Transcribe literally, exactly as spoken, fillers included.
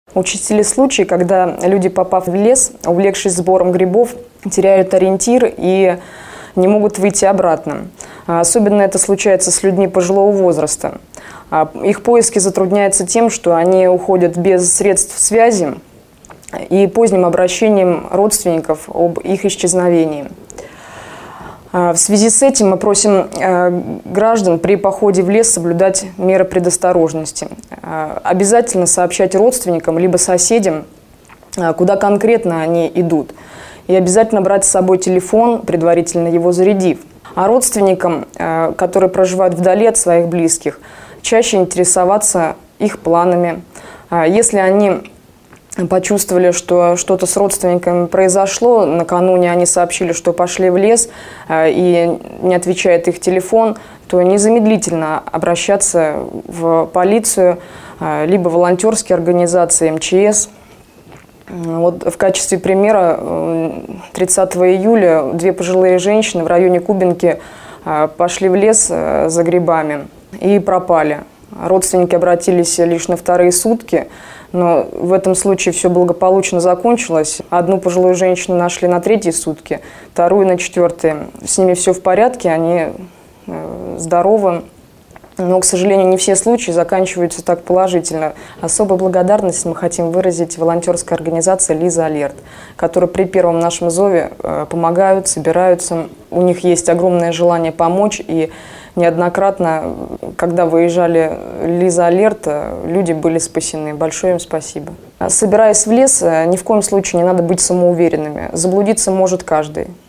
Участились случаи, когда люди, попав в лес, увлекшись сбором грибов, теряют ориентир и не могут выйти обратно. Особенно это случается с людьми пожилого возраста. Их поиски затрудняются тем, что они уходят без средств связи и поздним обращением родственников об их исчезновении. В связи с этим мы просим граждан при походе в лес соблюдать меры предосторожности. Обязательно сообщать родственникам либо соседям, куда конкретно они идут. И обязательно брать с собой телефон, предварительно его зарядив. А родственникам, которые проживают вдали от своих близких, чаще интересоваться их планами. Если они почувствовали, что что-то с родственниками произошло, накануне они сообщили, что пошли в лес, и не отвечает их телефон, то незамедлительно обращаться в полицию, либо волонтерские организации, эм че эс. Вот в качестве примера тридцатого июля две пожилые женщины в районе Кубинки пошли в лес за грибами и пропали. Родственники обратились лишь на вторые сутки, но в этом случае все благополучно закончилось. Одну пожилую женщину нашли на третьи сутки, вторую на четвертые. С ними все в порядке, они здоровы. Но, к сожалению, не все случаи заканчиваются так положительно. Особую благодарность мы хотим выразить волонтерской организации «Лиза Алерт», которые при первом нашем зове помогают, собираются. У них есть огромное желание помочь, и неоднократно, когда выезжали «Лиза Алерт», люди были спасены. Большое им спасибо. Собираясь в лес, ни в коем случае не надо быть самоуверенными. Заблудиться может каждый.